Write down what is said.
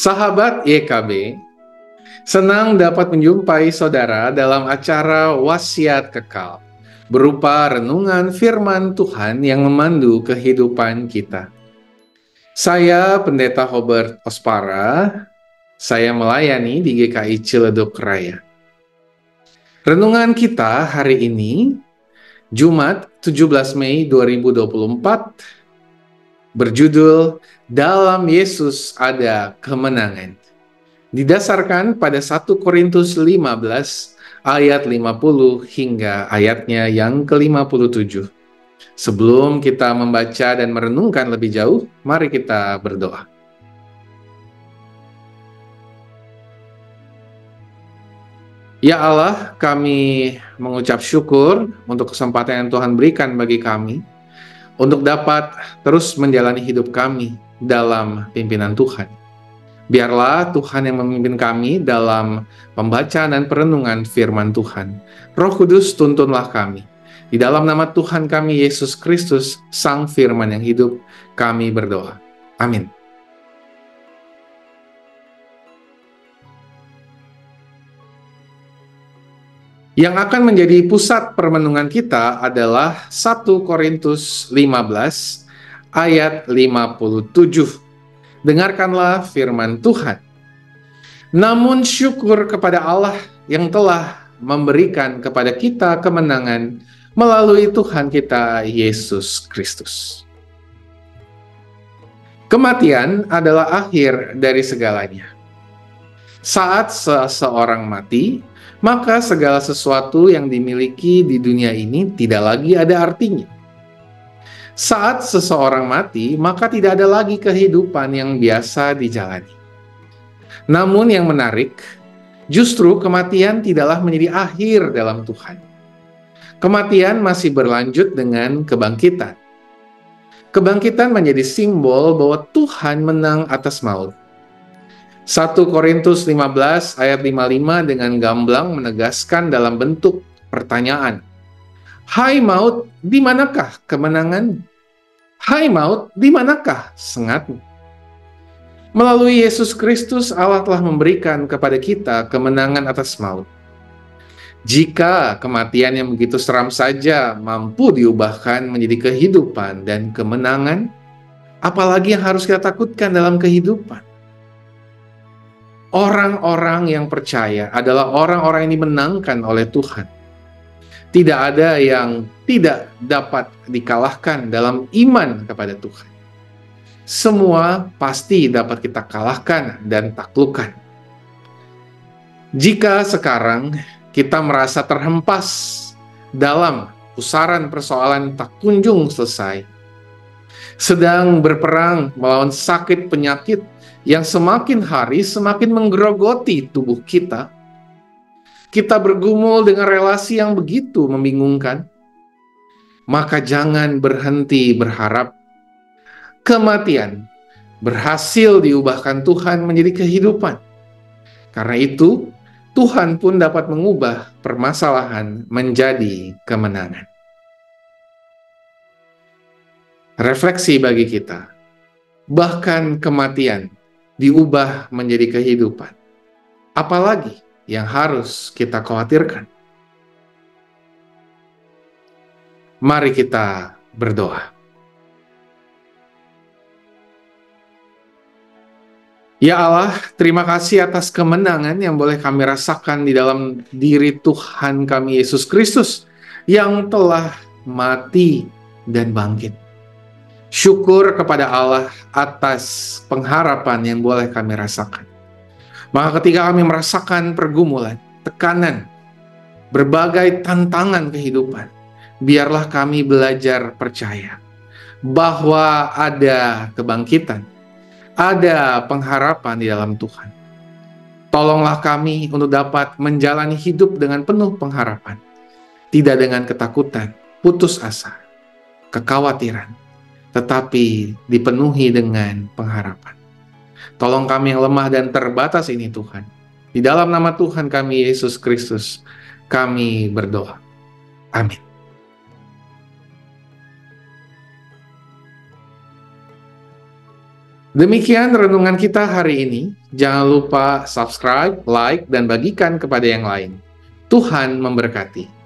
Sahabat YKB, senang dapat menjumpai saudara dalam acara Wasiat Kekal, berupa renungan firman Tuhan yang memandu kehidupan kita. Saya Pendeta Hobert Ospara, saya melayani di GKI Ciledug Raya. Renungan kita hari ini, Jumat 17 Mei 2024, berjudul Dalam Yesus Ada Kemenangan. Didasarkan pada 1 Korintus 15 ayat 50 hingga ayatnya yang ke-57. Sebelum kita membaca dan merenungkan lebih jauh, mari kita berdoa. Ya Allah, kami mengucap syukur untuk kesempatan yang Tuhan berikan bagi kami untuk dapat terus menjalani hidup kami dalam pimpinan Tuhan. Biarlah Tuhan yang memimpin kami dalam pembacaan dan perenungan firman Tuhan. Roh Kudus, tuntunlah kami. Di dalam nama Tuhan kami, Yesus Kristus, Sang Firman yang hidup, kami berdoa. Amin. Yang akan menjadi pusat permenungan kita adalah 1 Korintus 15 ayat 57. Dengarkanlah firman Tuhan. Namun syukur kepada Allah yang telah memberikan kepada kita kemenangan melalui Tuhan kita Yesus Kristus. Kematian adalah akhir dari segalanya. Saat seseorang mati, maka segala sesuatu yang dimiliki di dunia ini tidak lagi ada artinya. Saat seseorang mati, maka tidak ada lagi kehidupan yang biasa dijalani. Namun yang menarik, justru kematian tidaklah menjadi akhir dalam Tuhan. Kematian masih berlanjut dengan kebangkitan. Kebangkitan menjadi simbol bahwa Tuhan menang atas maut. 1 Korintus 15 ayat 55 dengan gamblang menegaskan dalam bentuk pertanyaan. Hai maut, di manakah kemenangan? Hai maut, di manakah sengatmu? Melalui Yesus Kristus, Allah telah memberikan kepada kita kemenangan atas maut. Jika kematian yang begitu seram saja mampu diubahkan menjadi kehidupan dan kemenangan, apalagi yang harus kita takutkan dalam kehidupan? Orang-orang yang percaya adalah orang-orang yang dimenangkan oleh Tuhan. Tidak ada yang tidak dapat dikalahkan dalam iman kepada Tuhan. Semua pasti dapat kita kalahkan dan taklukkan. Jika sekarang kita merasa terhempas dalam pusaran persoalan tak kunjung selesai, sedang berperang melawan sakit penyakit yang semakin hari semakin menggerogoti tubuh kita, kita bergumul dengan relasi yang begitu membingungkan, maka jangan berhenti berharap. Kematian berhasil diubahkan Tuhan menjadi kehidupan. Karena itu, Tuhan pun dapat mengubah permasalahan menjadi kemenangan. Refleksi bagi kita, bahkan kematian diubah menjadi kehidupan. Apalagi yang harus kita khawatirkan? Mari kita berdoa. Ya Allah, terima kasih atas kemenangan yang boleh kami rasakan di dalam diri Tuhan kami Yesus Kristus yang telah mati dan bangkit. Syukur kepada Allah atas pengharapan yang boleh kami rasakan. Maka ketika kami merasakan pergumulan, tekanan, berbagai tantangan kehidupan, biarlah kami belajar percaya bahwa ada kebangkitan, ada pengharapan di dalam Tuhan. Tolonglah kami untuk dapat menjalani hidup dengan penuh pengharapan, tidak dengan ketakutan, putus asa, kekhawatiran, tetapi dipenuhi dengan pengharapan. Tolong kami yang lemah dan terbatas ini Tuhan. Di dalam nama Tuhan kami Yesus Kristus, kami berdoa. Amin. Demikian renungan kita hari ini. Jangan lupa subscribe, like, dan bagikan kepada yang lain. Tuhan memberkati.